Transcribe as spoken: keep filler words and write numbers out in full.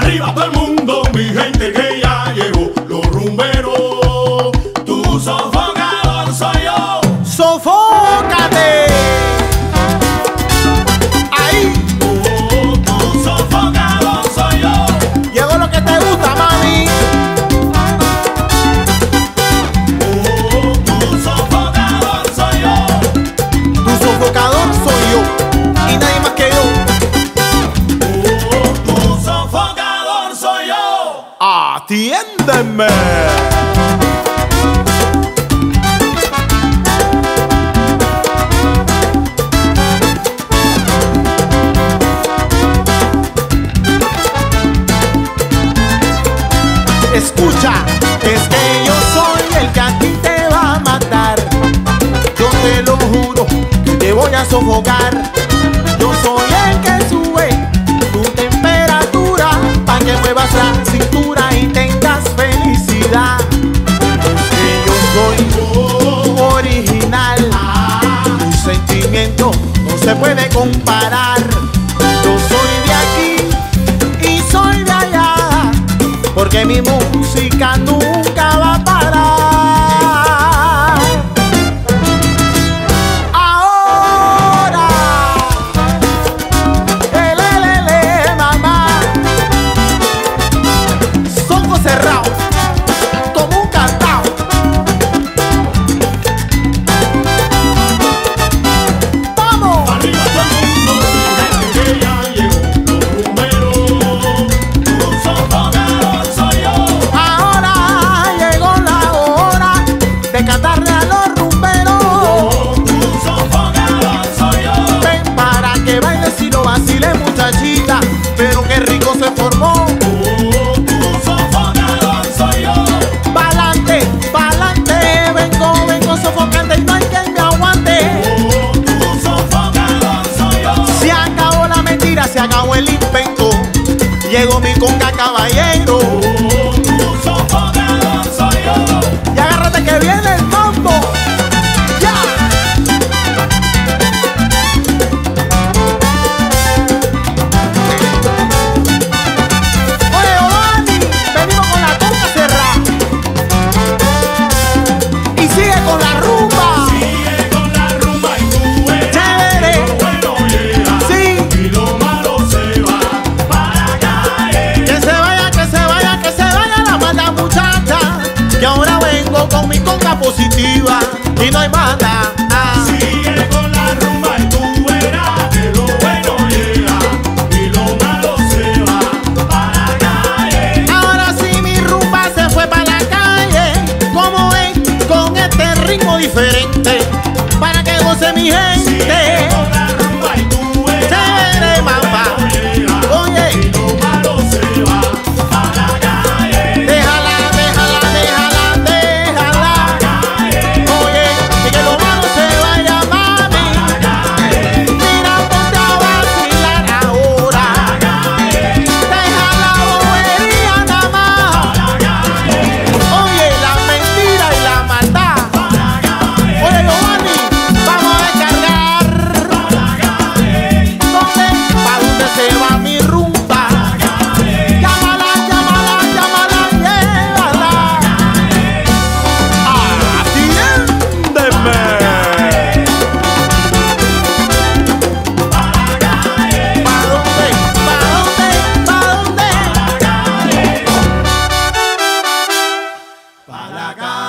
Arriba todo el mundo, mi gente que ya llegó. Los rumberos, tu sofocador soy yo. ¡Sofócate! Ahí. Oh, tu sofocador soy yo. Llegó lo que te gusta, mami. Oh, tu sofocador soy yo. Tu sofocador soy yo y nadie más que yo. Oh, tu sofocador soy yo. ¡Atiéndeme! Escucha, es que yo soy el que a ti te va a matar. Yo te lo juro que te voy a sofocar. Yo soy el que sube tu temperatura para que muevas la cintura y tengas felicidad. Es que yo soy original. Tu sentimiento no se puede comparar. Yo soy de aquí y soy de allá, porque mi música nunca va a parar. Ahora, elelele, mamá, ojos cerrados, como un cantao. ¡Vamos! Arriba todo el mundo, mi gente que ya llegó. Los rumberos, tu sofocador soy yo. Ahora llegó la hora de cantarle a los rumberos. Oh, tu sofocador soy yo. Ven para que bailes y lo vaciles, muchachita, pero qué rico se formó. Oh, tu sofocador soy yo. Pa'lante, pa'lante, vengo, vengo sofocante y no hay quien me aguante. Oh, tu sofocador soy yo. Se acabó la mentira, se acabó el invento. Llegó mi conga caballero. Oh, tu sofocador soy yo. Y agárrate que viene el mambo. ¡Ya! Oye, Giovanni, venimos con la conga cerrada. Y sigue con la rumba. Sigue con la rumba y tú verás Chévere. que lo bueno llega. Sí. Y lo malo se va para caer. Que se vaya, que se vaya, que se vaya la mala muchacha. Que ahora vengo con mi conga positiva y no hay mala. Ah. Sigue con la rumba y tú verás que lo bueno llega. Y lo malo se va para caer. Ahora sí mi rumba se fue para la calle. Como ven, con este ritmo diferente, para que goce mi gente. Sigue con la rumba y tú verás Chévere, que lo mamá. bueno llega. Oye, Y lo malo se va para caer. déjala, déjala, déjala, déjala. Oye, y que lo malo se vaya, mami. Mira, ponte a vacilar ahora. Deja la bobería nada más. Oye, la mentira y la maldad. Oye, Giovanni, vamos a descargar. ¿Dónde? ¿Pa' dónde se va mi rumba? Llámala, llámala, llámala, llévala. Atiéndeme. ¿Pa' dónde? ¿Pa' dónde? ¿Pa' dónde? Pa' la calle.